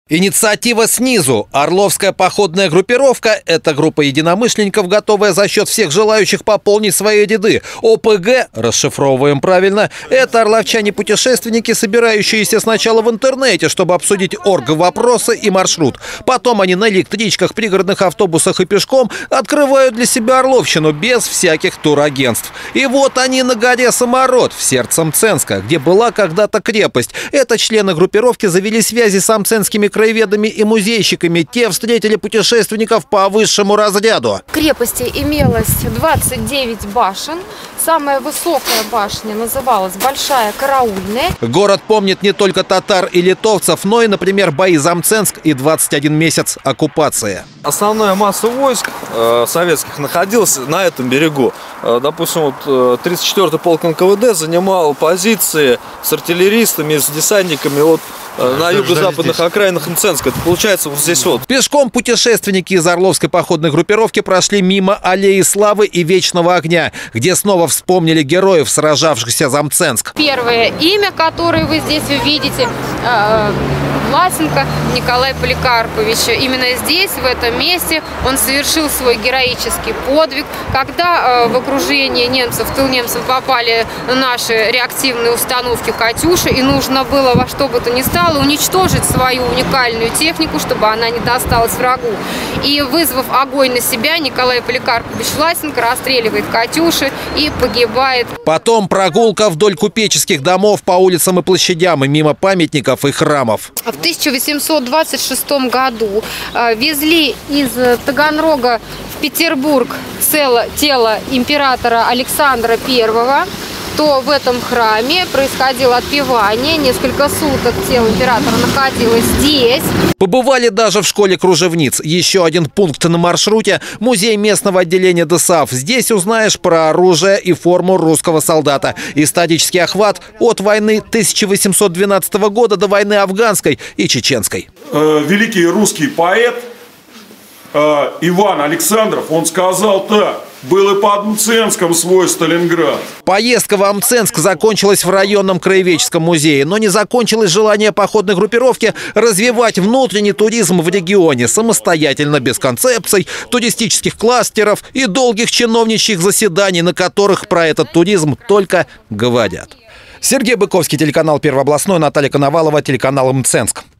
Инициатива снизу. Орловская походная группировка – это группа единомышленников, готовая за счет всех желающих пополнить свои деды. ОПГ, расшифровываем правильно, это орловчане-путешественники, собирающиеся сначала в интернете, чтобы обсудить орг-вопросы и маршрут. Потом они на электричках, пригородных автобусах и пешком открывают для себя Орловщину без всяких турагентств. И вот они на горе Самород, в сердце Мценска, где была когда-то крепость. Это члены группировки завели связи с мценскими краеведами и музейщиками. Те встретили путешественников по высшему разряду. В крепости имелось 29 башен. Самая высокая башня называлась Большая Караульная. Город помнит не только татар и литовцев, но и, например, бои за Мценск и 21 месяц оккупации. Основная масса войск советских находилась на этом берегу. Допустим, вот 34-й полк НКВД занимал позиции с артиллеристами, с десантниками на юго-западных окраинах Мценска. Это получается вот здесь вот. Пешком путешественники из Орловской походной группировки прошли мимо Аллеи Славы и Вечного огня, где снова вспомнили героев, сражавшихся за Мценск. Первое имя, которое вы здесь увидите, Власенко Николай Поликарпович. Именно здесь, в этом месте, он совершил свой героический подвиг. Когда в окружении немцев, в тыл немцев попали наши реактивные установки «Катюши», и нужно было во что бы то ни стало уничтожить свою уникальную технику, чтобы она не досталась врагу. И, вызвав огонь на себя, Николай Поликарпович Власенко расстреливает «Катюши» и погибает. Потом прогулка вдоль купеческих домов по улицам и площадям, и мимо памятников и храмов. В 1826 году везли из Таганрога в Петербург тело императора Александра I. То в этом храме происходило отпевание. Несколько суток тело императора находилось здесь. Побывали даже в школе кружевниц. Еще один пункт на маршруте – музей местного отделения ДСАФ. Здесь узнаешь про оружие и форму русского солдата. Исторический охват от войны 1812 года до войны афганской и чеченской. Великий русский поэт Иван Александров, он сказал так: «Был и под Мценском свой Сталинград». Поездка в Мценск закончилась в районном краеведческом музее, но не закончилось желание походной группировки развивать внутренний туризм в регионе самостоятельно, без концепций, туристических кластеров и долгих чиновничьих заседаний, на которых про этот туризм только говорят. Сергей Быковский, телеканал Первый областной, Наталья Коновалова, телеканал Мценск.